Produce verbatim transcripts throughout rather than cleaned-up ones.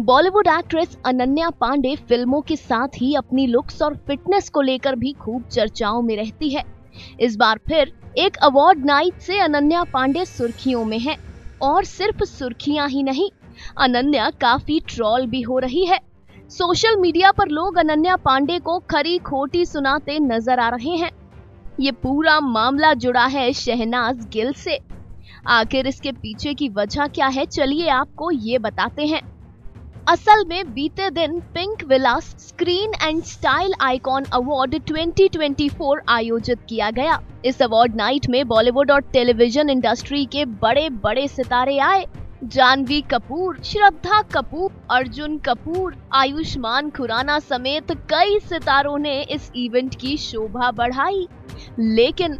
Bollywood actress Ananya Pandey फिल्मों के साथ ही अपनी लुक्स और फिटनेस को लेकर भी खूब चर्चाओं में रहती है। इस बार फिर एक अवार्ड नाइट से अनन्या पांडे सुर्खियों में है और सिर्फ सुर्खियां ही नहीं, अनन्या काफी ट्रोल भी हो रही है। सोशल मीडिया पर लोग अनन्या पांडे को खरी खोटी सुनाते नजर आ रहे हैं। ये पूरा मामला जुड़ा है शहनाज गिल से। आखिर इसके पीछे की वजह क्या है, चलिए आपको ये बताते हैं। असल में बीते दिन Pinkvilla screen and style icon award twenty twenty four आयोजित किया गया। इस अवार्ड नाइट में बॉलीवुड और टेलीविजन इंडस्ट्री के बड़े बड़े सितारे आए। जानवी कपूर, श्रद्धा कपूर, अर्जुन कपूर, आयुष्मान खुराना समेत कई सितारों ने इस इवेंट की शोभा बढ़ाई। लेकिन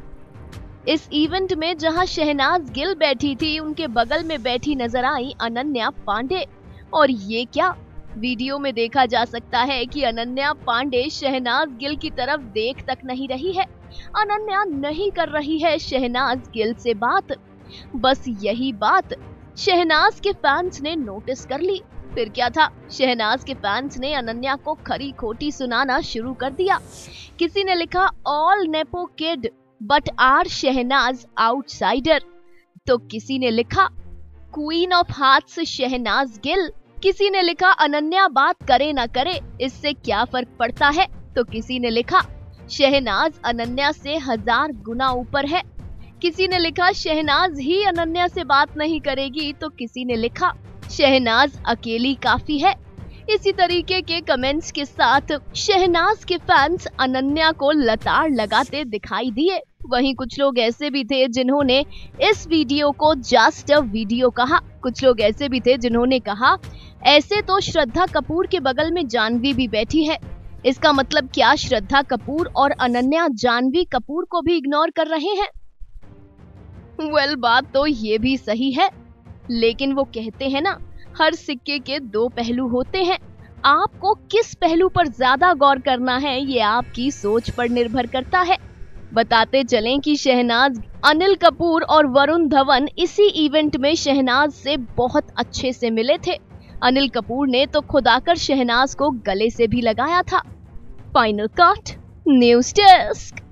इस इवेंट में जहां शहनाज गिल बैठी थी, उनके बगल में बैठी नजर आई अनन्या पांडे। और ये क्या, वीडियो में देखा जा सकता है कि अनन्या पांडे शहनाज गिल की तरफ देख तक नहीं रही है। अनन्या नहीं कर रही है शहनाज गिल से बात। बस यही बात शहनाज के फैंस ने नोटिस कर ली। फिर क्या था, शहनाज के फैंस ने अनन्या को खरी खोटी सुनाना शुरू कर दिया। किसी ने लिखा all nepo kid but are Shehnaaz outsider, तो किसी ने लिखा queen of hearts Shehnaaz Gill, किसी ने लिखा अनन्या बात करे ना करे इससे क्या फर्क पड़ता है, तो किसी ने लिखा शहनाज अनन्या से हजार गुना ऊपर है, किसी ने लिखा शहनाज ही अनन्या से बात नहीं करेगी, तो किसी ने लिखा शहनाज अकेली काफी है। इसी तरीके के कमेंट्स के साथ शहनाज के फैंस अनन्या को लताड़ लगाते दिखाई दिए। वहीं कुछ लोग ऐसे भी थे जिन्होंने इस वीडियो को जस्ट अ वीडियो कहा। कुछ लोग ऐसे भी थे जिन्होंने कहा ऐसे तो श्रद्धा कपूर के बगल में जानवी भी बैठी है, इसका मतलब क्या श्रद्धा कपूर और अनन्या जानवी कपूर को भी इग्नोर कर रहे हैं? वेल well, बात तो ये भी सही है, लेकिन वो कहते हैं ना, हर सिक्के के दो पहलू होते हैं। आपको किस पहलू पर ज्यादा गौर करना है, ये आपकी सोच पर निर्भर करता है। बताते चलें कि शहनाज, अनिल कपूर और वरुण धवन इसी इवेंट में शहनाज से बहुत अच्छे से मिले थे। अनिल कपूर ने तो खुद आकर शहनाज को गले से भी लगाया था। Final cut, news desk.